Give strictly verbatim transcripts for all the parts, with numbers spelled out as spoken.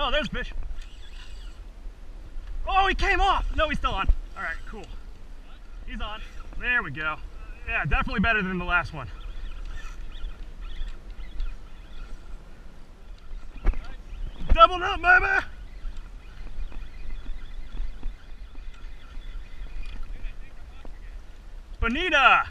Oh, there's fish. Oh, he came off. No, he's still on. All right, cool. He's on. There we go. Yeah, definitely better than the last one. Doubled up, baby. Bonita.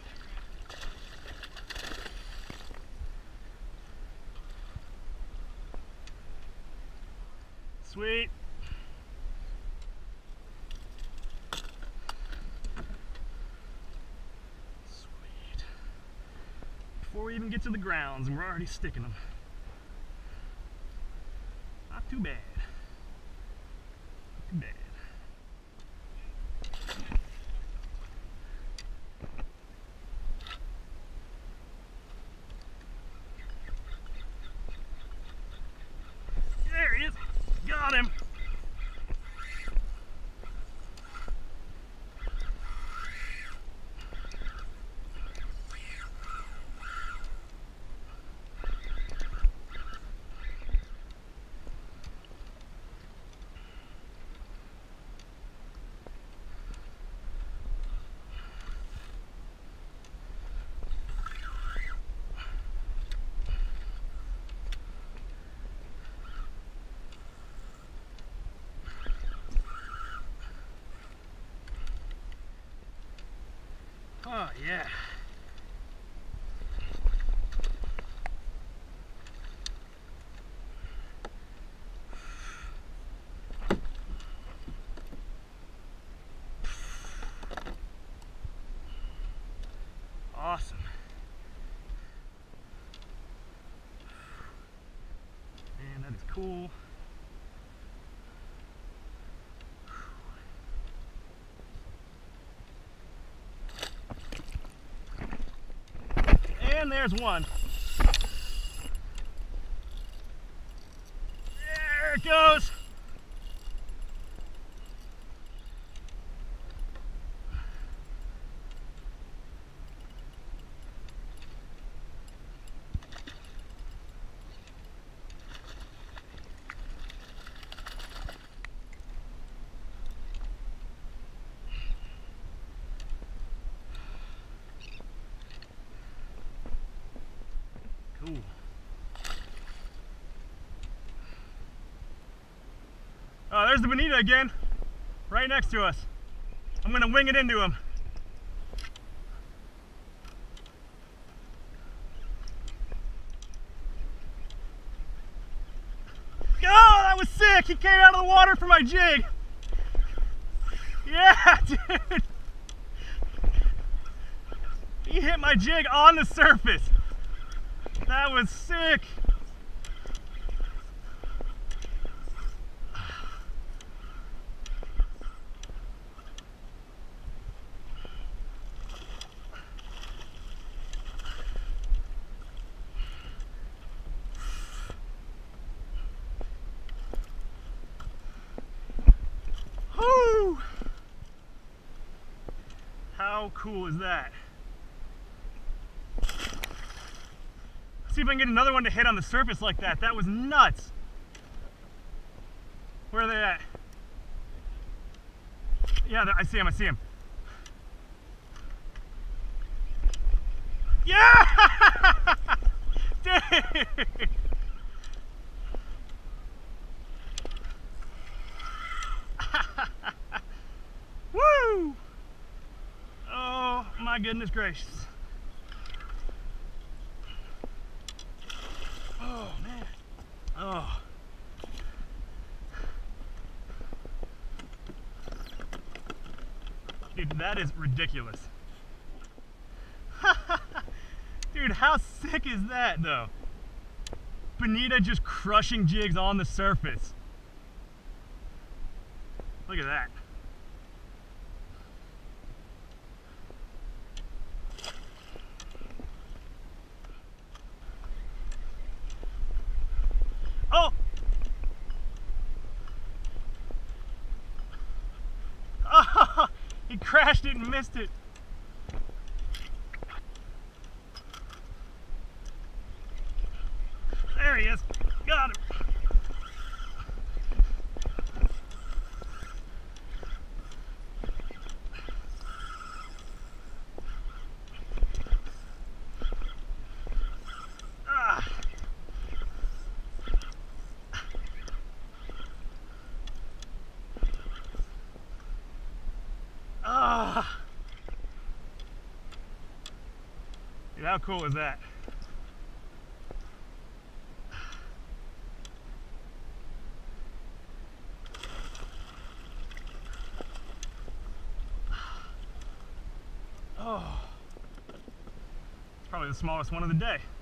Sweet. Sweet. Before we even get to the grounds, and we're already sticking them. Not too bad. Not too bad. There he is. Got him. Oh, yeah. Awesome. Man, that is cool. And there's one. There it goes. Cool. Oh, there's the Bonita again, right next to us. I'm gonna wing it into him. Oh, that was sick! He came out of the water for my jig. Yeah, dude. He hit my jig on the surface. That was sick. Whew. How cool is that? See if I can get another one to hit on the surface like that. That was nuts. Where are they at? Yeah, I see him, I see him. Yeah! Dude! Woo! Oh my goodness gracious. Oh man. Oh. Dude, that is ridiculous. Dude, how sick is that though? Bonita just crushing jigs on the surface. Look at that. Oh! Oh! He crashed it and missed it. There he is. Got him. Dude, how cool is that? Oh, it's probably the smallest one of the day.